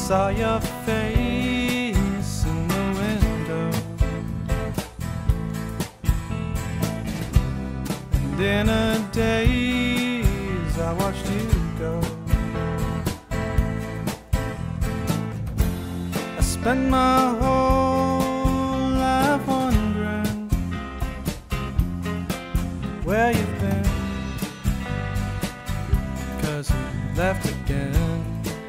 saw your face in the window, and in a daze I watched you go. I spent my whole life wondering where you've been, 'cause you left again.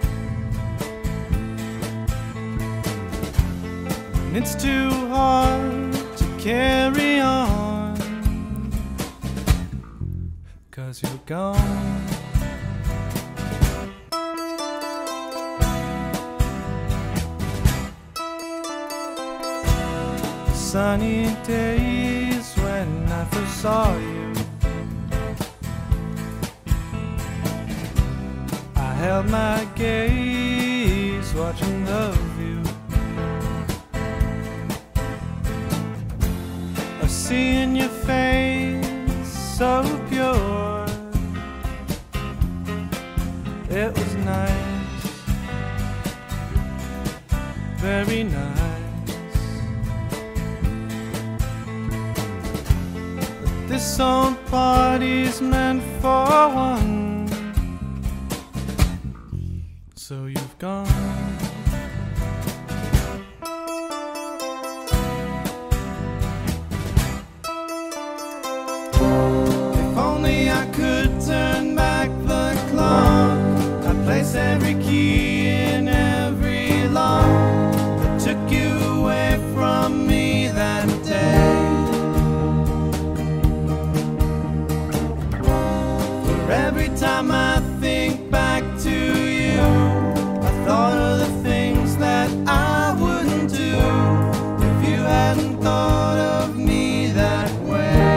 And it's too hard to carry on, 'cause you're gone. Sunny days when I first saw you, I held my gaze watching the view. I see in your face so pure, it was nice, very nice. This old party's meant for one, so you've gone. If only I could turn back the clock, I'd place every key in every lock that took you away from me that day. Every time I think back to you, I thought of the things that I wouldn't do if you hadn't thought of me that way.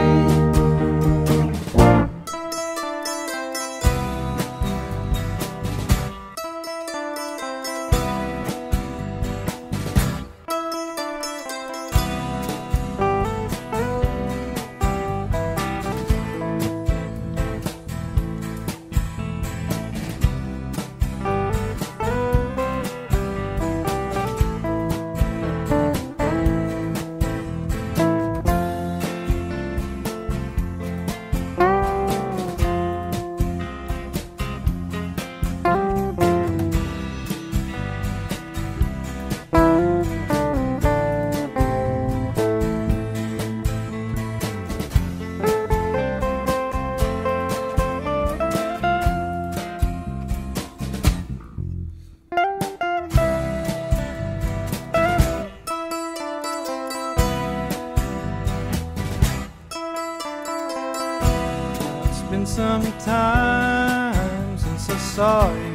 It's been some time since I saw you,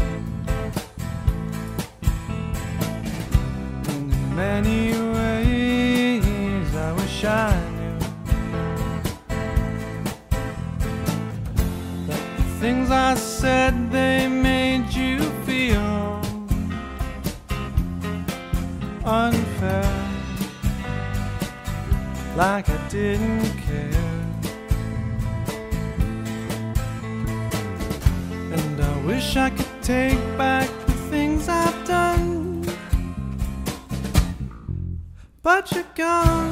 and in many ways I wish I knew that the things I said, they made you feel unfair, like I didn't care. And I wish I could take back the things I've done, but you're gone.